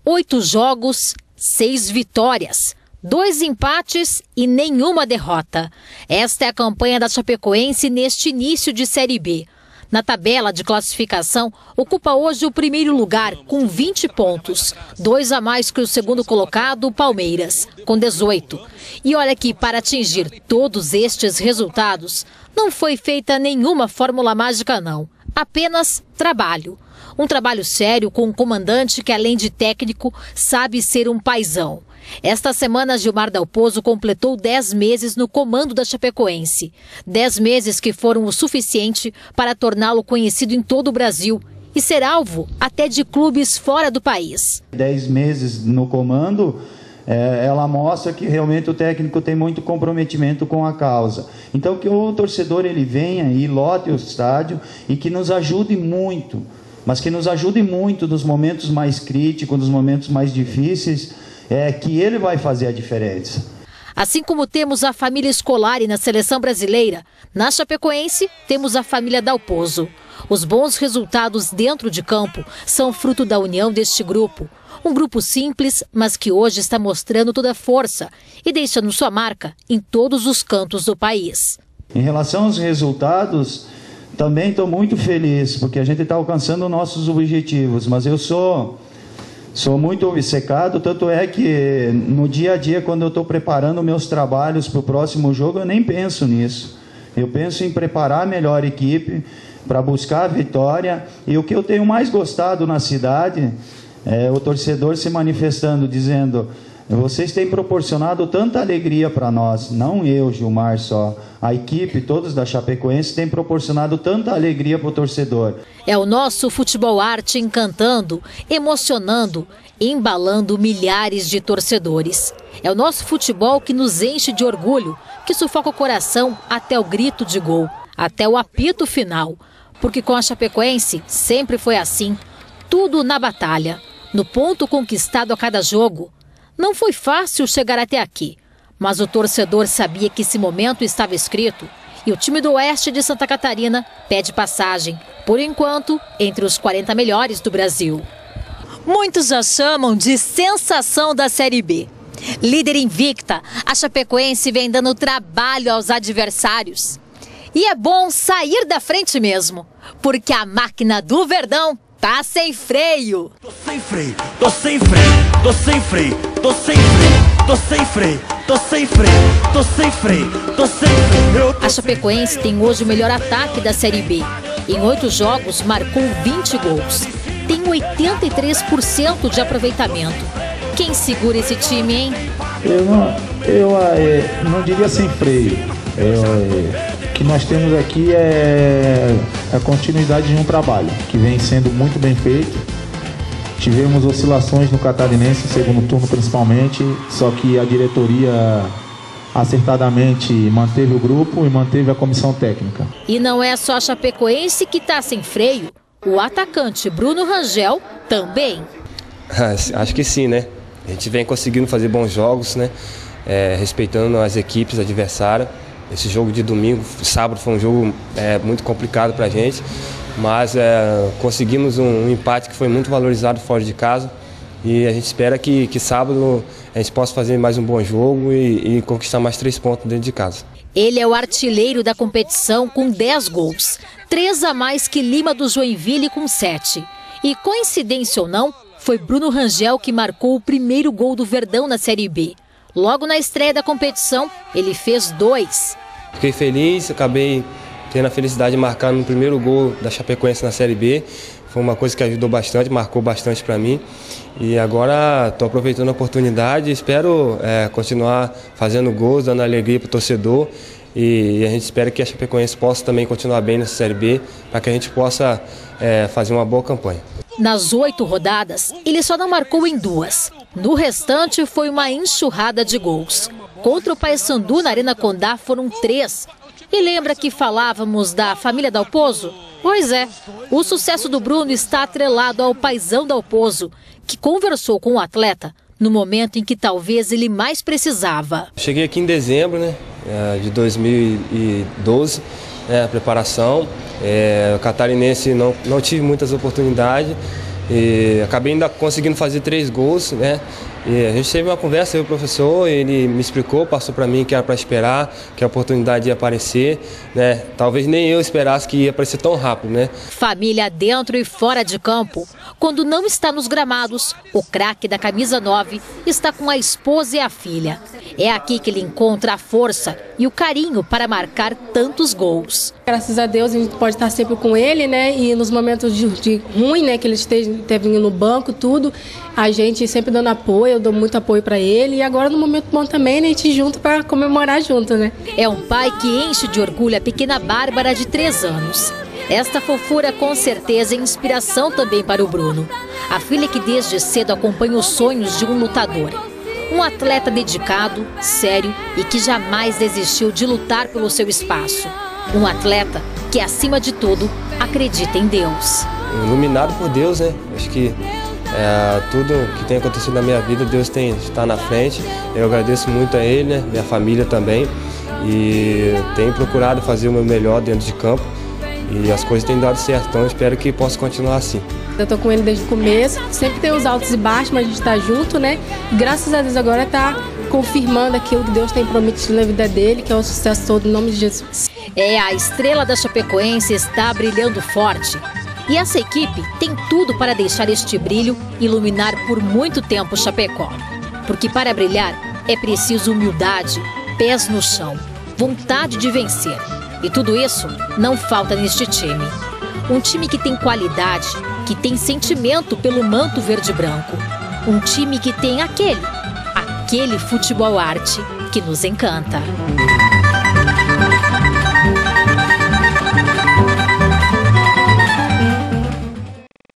8 jogos, 6 vitórias, 2 empates e nenhuma derrota. Esta é a campanha da Chapecoense neste início de Série B. Na tabela de classificação, ocupa hoje o primeiro lugar com 20 pontos, 2 a mais que o segundo colocado, Palmeiras, com 18. E olha que para atingir todos estes resultados, não foi feita nenhuma fórmula mágica não, apenas trabalho. Um trabalho sério com um comandante que, além de técnico, sabe ser um paizão. Esta semana, Gilmar Dalpozo completou 10 meses no comando da Chapecoense. 10 meses que foram o suficiente para torná-lo conhecido em todo o Brasil e ser alvo até de clubes fora do país. 10 meses no comando, ela mostra que realmente o técnico tem muito comprometimento com a causa. Então que o torcedor ele venha e lote o estádio e que nos ajude muito, mas que nos ajude muito nos momentos mais críticos, nos momentos mais difíceis, que ele vai fazer a diferença. Assim como temos a família Scolari na seleção brasileira, na Chapecoense temos a família Dalpozo. Os bons resultados dentro de campo são fruto da união deste grupo. Um grupo simples, mas que hoje está mostrando toda a força e deixando sua marca em todos os cantos do país. Em relação aos resultados, também estou muito feliz, porque a gente está alcançando nossos objetivos, mas eu sou muito obcecado, tanto é que no dia a dia, quando eu estou preparando meus trabalhos para o próximo jogo, eu nem penso nisso. Eu penso em preparar a melhor equipe para buscar a vitória. E o que eu tenho mais gostado na cidade é o torcedor se manifestando, dizendo: vocês têm proporcionado tanta alegria para nós, não eu, Gilmar, só. A equipe, todos da Chapecoense, têm proporcionado tanta alegria para o torcedor. É o nosso futebol arte encantando, emocionando, embalando milhares de torcedores. É o nosso futebol que nos enche de orgulho, que sufoca o coração até o grito de gol, até o apito final. Porque com a Chapecoense sempre foi assim, tudo na batalha, no ponto conquistado a cada jogo. Não foi fácil chegar até aqui, mas o torcedor sabia que esse momento estava escrito e o time do Oeste de Santa Catarina pede passagem, por enquanto, entre os 40 melhores do Brasil. Muitos a chamam de sensação da Série B. Líder invicta, a Chapecoense vem dando trabalho aos adversários. E é bom sair da frente mesmo, porque a máquina do Verdão tá sem freio. Tô sem freio, tô sem freio, tô sem freio, tô sem freio, tô sem freio, tô sem freio, tô sem freio, tô sem freio. A Chapecoense tem hoje o melhor ataque da Série B. Em 8 jogos, marcou 20 gols. Tem 83% de aproveitamento. Quem segura esse time, hein? Eu não diria sem freio. O que nós temos aqui é a continuidade de um trabalho que vem sendo muito bem feito. Tivemos oscilações no Catarinense, segundo turno principalmente, só que a diretoria acertadamente manteve o grupo e manteve a comissão técnica. E não é só a Chapecoense que está sem freio, o atacante Bruno Rangel também. Acho que sim, né? A gente vem conseguindo fazer bons jogos, né? Respeitando as equipes adversárias. Esse jogo de domingo, sábado, foi um jogo muito complicado para a gente, mas conseguimos um empate que foi muito valorizado fora de casa e a gente espera que sábado a gente possa fazer mais um bom jogo e conquistar mais 3 pontos dentro de casa. Ele é o artilheiro da competição com 10 gols, 3 a mais que Lima do Joinville com 7. E coincidência ou não, foi Bruno Rangel que marcou o primeiro gol do Verdão na Série B. Logo na estreia da competição, ele fez 2. Fiquei feliz, acabei tendo a felicidade de marcar no primeiro gol da Chapecoense na Série B. Foi uma coisa que ajudou bastante, marcou bastante para mim. E agora estou aproveitando a oportunidade, espero continuar fazendo gols, dando alegria para o torcedor. E a gente espera que a Chapecoense possa também continuar bem nessa Série B, para que a gente possa fazer uma boa campanha. Nas 8 rodadas, ele só não marcou em 2. No restante, foi uma enxurrada de gols. Contra o Paysandu, na Arena Condá, foram 3. E lembra que falávamos da família Dalpozo? Pois é, o sucesso do Bruno está atrelado ao paizão Dalpozo, que conversou com o atleta no momento em que talvez ele mais precisava. Cheguei aqui em dezembro, né, de 2012, a preparação. O Catarinense não tive muitas oportunidades E acabei ainda conseguindo fazer 3 gols, né? E a gente teve uma conversa, eu e o professor, ele me explicou, passou para mim que era para esperar, que a oportunidade ia aparecer, né? Talvez nem eu esperasse que ia aparecer tão rápido, né? Família dentro e fora de campo. Quando não está nos gramados, o craque da camisa 9 está com a esposa e a filha. É aqui que ele encontra a força e o carinho para marcar tantos gols. Graças a Deus a gente pode estar sempre com ele, né? E nos momentos de ruim, né? Que ele esteve no banco, tudo, a gente sempre dando apoio, eu dou muito apoio para ele. E agora no momento bom também, né? A gente junto para comemorar junto, né? É um pai que enche de orgulho a pequena Bárbara de 3 anos. Esta fofura com certeza é inspiração também para o Bruno. A filha que desde cedo acompanha os sonhos de um lutador. Um atleta dedicado, sério e que jamais desistiu de lutar pelo seu espaço. Um atleta que, acima de tudo, acredita em Deus. Iluminado por Deus, né? Acho que tudo que tem acontecido na minha vida, Deus está na frente. Eu agradeço muito a Ele, né? Minha família também. E tenho procurado fazer o meu melhor dentro de campo. E as coisas têm dado certo, então eu espero que possa continuar assim. Eu estou com ele desde o começo, sempre tem os altos e baixos, mas a gente está junto, né? E graças a Deus agora está confirmando aquilo que Deus tem prometido na vida dele, que é o sucesso todo, em nome de Jesus. A estrela da Chapecoense está brilhando forte. E essa equipe tem tudo para deixar este brilho iluminar por muito tempo Chapecó. Porque para brilhar é preciso humildade, pés no chão, vontade de vencer. E tudo isso não falta neste time. Um time que tem qualidade, que tem sentimento pelo manto verde e branco. Um time que tem aquele futebol arte que nos encanta.